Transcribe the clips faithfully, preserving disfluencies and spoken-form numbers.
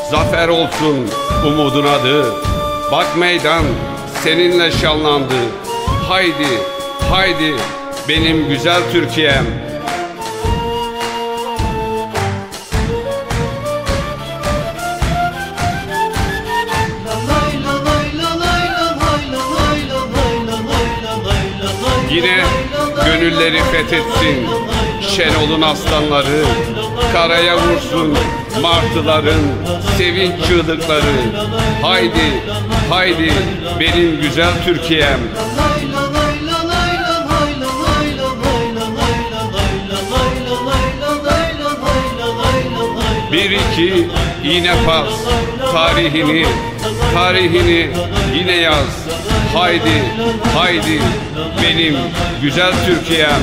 zafer olsun umudun adı. Bak meydan seninle şanlandı. Haydi, haydi benim güzel Türkiye'm. Yine gönülleri fethetsin Şenol'un aslanları, karaya vursun martıların sevinç çığlıkları. Haydi, haydi benim güzel Türkiye'm. Bir iki yine pas, tarihini, tarihini yine yaz. Haydi, haydi benim güzel Türkiye'm.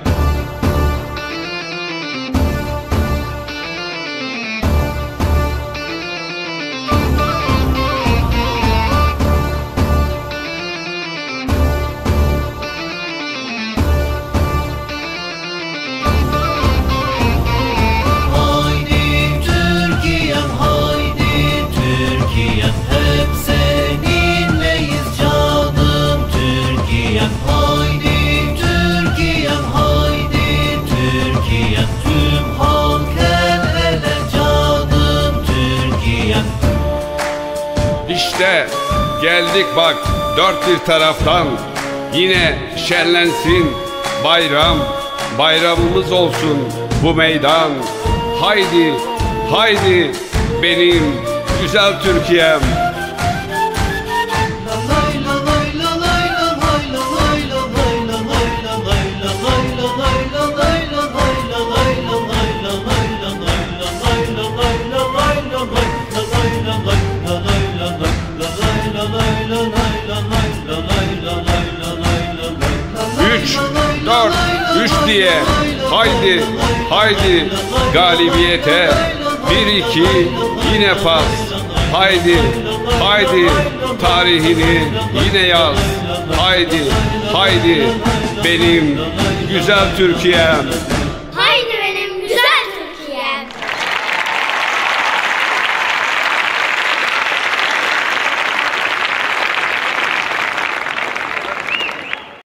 İşte geldik bak dört bir taraftan, yine şenlensin bayram, bayramımız olsun bu meydan. Haydi, haydi benim güzel Türkiye'm. Üç, dört, üç diye haydi, haydi galibiyete. Bir iki yine pas. Haydi, haydi tarihini yine yaz. Haydi, haydi benim güzel Türkiye'm.